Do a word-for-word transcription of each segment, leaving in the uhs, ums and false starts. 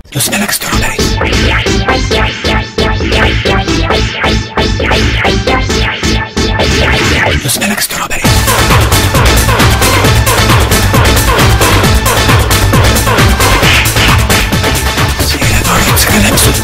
You smell like strawberries. You smell like strawberries. Sigue la torre, sigue la episode.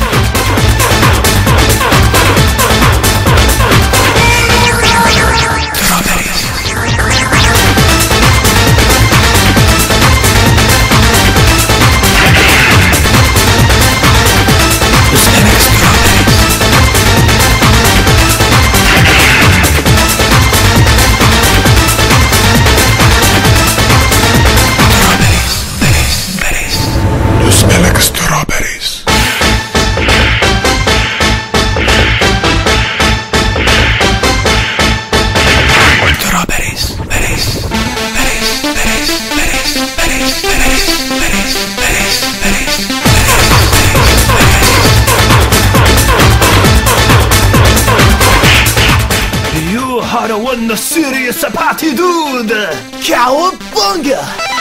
Had a one serious party, dude! Cowabunga!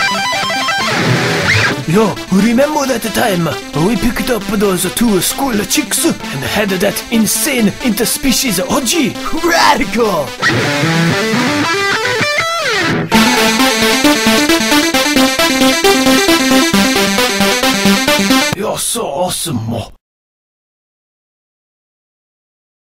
Yo, remember that time we picked up those two school chicks and had that insane interspecies orgy? Radical! You're so awesome.